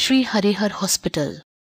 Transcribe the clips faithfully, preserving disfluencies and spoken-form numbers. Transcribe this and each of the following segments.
Shri Harihar hospital.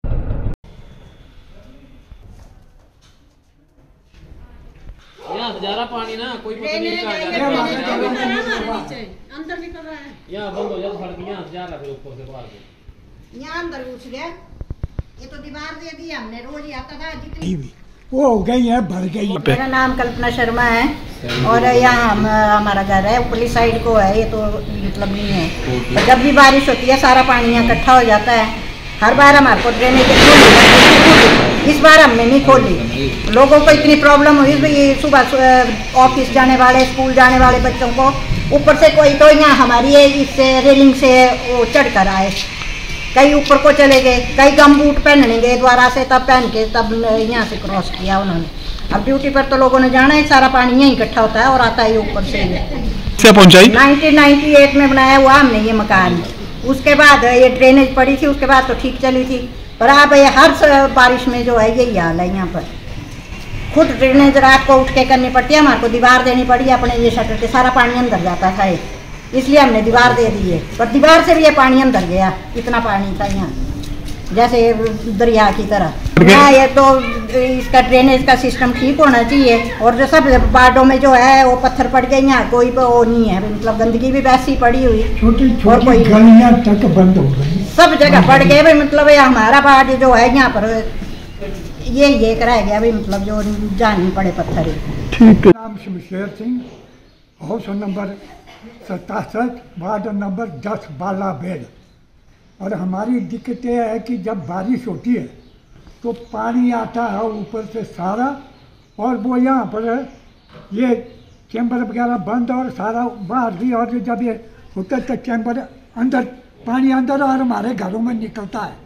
यहाँ हजारा पानी ना कोई पता नहीं कहाँ जा रहा है, अंदर निकल रहा है। यहाँ बंद हो जाता सड़क, यहाँ जा रहा है ऊपर से बाहर को, यहाँ अंदर घुस गया। ये तो दीवार दे दी हमने, रोज ही आता था जितनी वो हो गई है, भर गई। मेरा नाम कल्पना शर्मा है और यहाँ हम हमारा घर है ऊपरली साइड को है, ये तो मतलब नहीं है। जब भी बारिश होती है सारा पानी यहाँ इकट्ठा हो जाता है। हर बार हमारे को ड्रेनेज खोली, इस बार हमने नहीं खोली। लोगों को इतनी प्रॉब्लम हुई भाई, सुबह ऑफिस जाने वाले, स्कूल जाने वाले बच्चों को ऊपर से कोई तो यहाँ हमारी इससे रेलिंग से वो चढ़ कर आए, कई ऊपर को चले गए, कई गम बूट पहनने गए द्वारा से, तब पहन के तब यहाँ से क्रॉस किया उन्होंने। अब ड्यूटी पर तो लोगों ने जाना है, सारा पानी यहीं इकट्ठा होता है और आता है ऊपर से से पहुंचाई। नाइनटीन नाइन्टी एट में बनाया हुआ हमने ये मकान, उसके बाद ये ड्रेनेज पड़ी थी, उसके बाद तो ठीक चली थी, पर अब ये हर बारिश में जो है यही हाल है। यहाँ पर खुद ड्रेनेज रात को उठ के करनी पड़ती है, हमारे को दीवार देनी पड़ी अपने ये शटर के, सारा पानी अंदर जाता था, इसलिए हमने दीवार दे दी है। पर दीवार से भी ये पानी अंदर गया, इतना पानी था यहाँ जैसे दरिया की तरह। यहाँ ये तो इसका ड्रेनेज का सिस्टम ठीक होना चाहिए, और जो सब वार्डों में जो है वो पत्थर पड़ गए, यहाँ कोई वो नहीं है, मतलब गंदगी भी वैसी पड़ी हुई, छोटी छोटी गलियां तक बंद हो गई, सब जगह पड़ गए भाई। मतलब ये हमारा वार्ड जो है यहाँ पर ये ये कराया गया भाई, मतलब जो जान नहीं पड़े पत्थर। ठीक है। नाम शमशेर सिंह, हाउस नंबर सतासठ, वार्ड नंबर दस, बाला बेल। और हमारी दिक्कत यह है कि जब बारिश होती है तो पानी आता है ऊपर से सारा, और वो यहाँ पर ये चैम्बर वगैरह बंद और सारा बाहर भी, और जब ये होता है तो चैम्बर अंदर, पानी अंदर और हमारे घरों में निकलता है।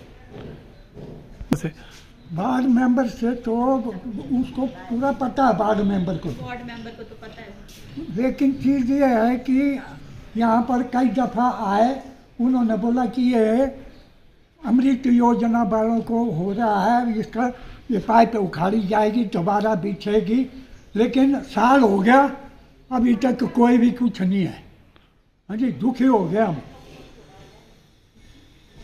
वार्ड मेंबर से तो उसको पूरा पता है, वार्ड मेंबर को वार्ड मेंबर को तो पता है, लेकिन चीज़ ये है कि यहाँ पर कई दफ़ा आए, उन्होंने बोला कि ये अमृत योजना वालों को हो रहा है, इसका ये पाइप उखाड़ी जाएगी, दोबारा बिछेगी, लेकिन साल हो गया अभी तक कोई भी कुछ नहीं है। हाँ जी, दुखी हो गया हम।